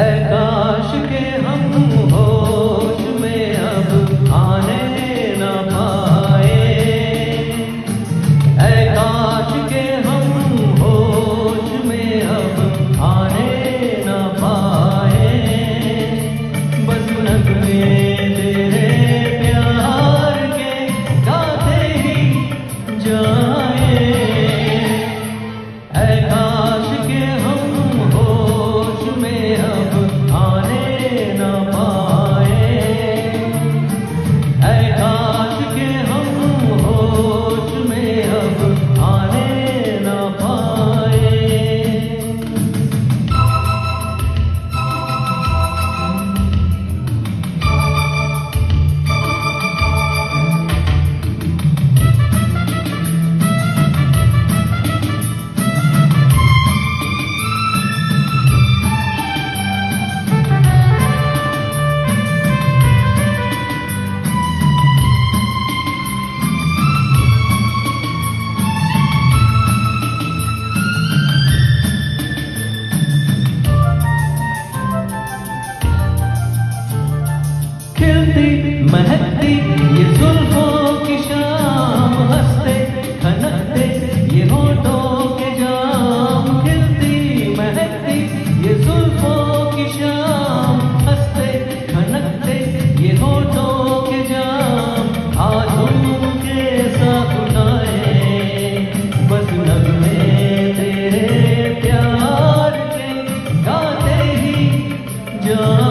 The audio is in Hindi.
काश के हम होश में अब आने न पाए, ऐ काश के हम होश में अब आने न पाए। बस नगमे तेरे प्यार के गाते ही जाए, ऐ काश के हम होश में अब आने न पाए, ऐ काश के हम होश में अब आने न पाए। खिलती महकती ये जुल्फों की शाम, हंसते खनकते ये होठों के जाम। खिलती महकती ये जुल्फों की शाम, हंसते खनकते ये होठों के जाम। हाथों के साथ उठाए बस नगमे तेरे प्यार के गाते ही जाम।